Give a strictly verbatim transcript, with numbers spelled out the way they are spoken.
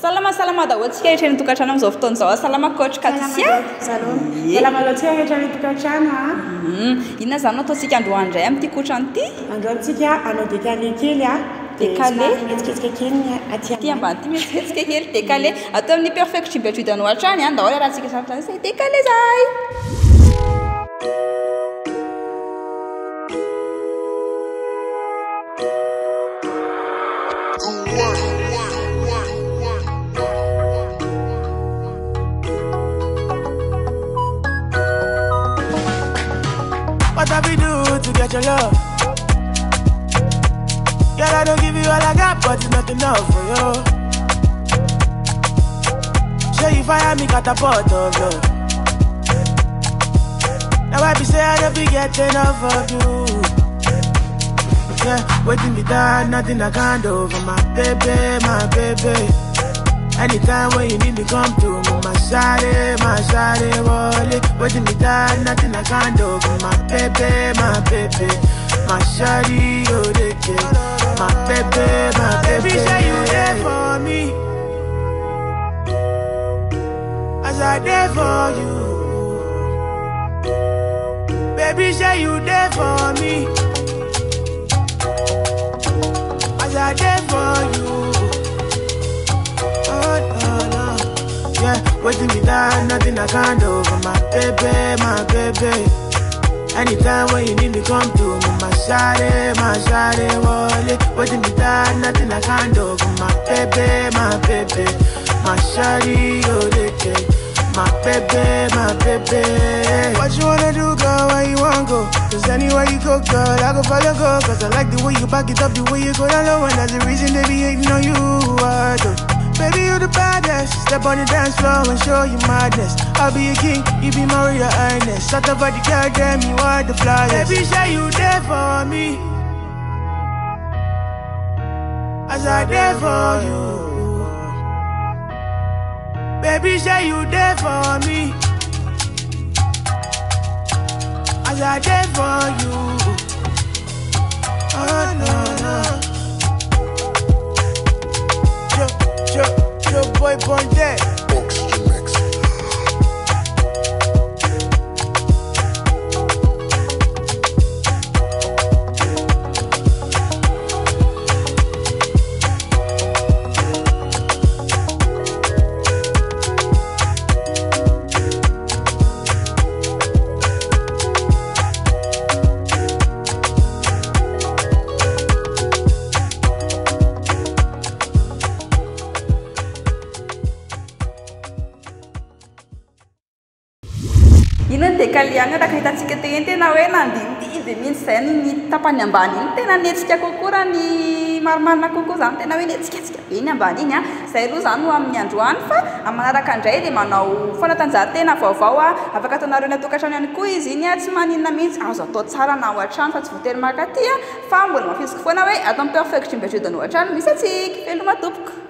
Salama salama daholo tsika rehetra ny tokantrano amin'izao fotoana izao. Salama coach Catuciah. Salama loatra rehetra ny tokantrano a. Inona zany no ataontsika androany indray amin'ity kotrano ity? Androantsika anao décalé kely a. Décalé mihetsika kely aty aty ambany ity mihetsika kely décalé atao amin'ny perfect Gym By Judiano hatrany a. Ndao raha tsika sarotra izay décalé zay. What have we do to get your love? Girl, I don't give you all I got, but it's not enough for you. Show you fire me catapult of love. Now I be say I don't be getting enough of you. Yeah, waiting me down, nothing I can't do for my baby, my baby. Anytime when you need me, come through. My sady, my sady, wallet. Waiting me down, nothing I can't do for my baby, my baby. My sady, oh, they care. My baby, my baby. Say you there for me, as I there for you. Baby, say you there for me, as I there for you. Yeah, waiting me down, nothing I can't do for my baby, my baby. Anytime when you need me, come through. My sady, my sady, wallet. Waiting me down, nothing I can't do for my baby, my baby. My sady, oh, they care. My baby, my baby. What you wanna do, girl, where you wanna go? Cause anywhere you go, girl, I go follow, go. Cause I like the way you back it up, the way you go down low. And that's the reason they be hating on you, I do. Baby, you the baddest. Step on the dance floor and show you madness. I'll be a king, you be my real highness. Shut up, body, girl, damn, you are the flyest. Baby, say you there for me, as I there for you. Baby, say you there for me, as I there for you. Oh, no, no. Yo, yo, boy, born dead. Ina décalé agny raha hitantsika tegny tena hoe nandihy dia mihitsy izay ny tapany ambany iny tena nihetsika kokoa raha ny marimarina kokoa zany tena hoe nihetsikatsika be ny ambany iny a. Izay aloha zany no amin'ny androany fa manaraka indray dia manao fanatanjahantena vaovao a. Afaka ataonareo ny tokantrano ihany koa izy iny a, tsy maninona mihitsy azo atao tsara na ao an-trano fa tsy voatery maka aty a, fa mbola mafisika foana hoe atao amin'ny perfect Gym By Judiano ao an-trano misy atsika veloma tompoko.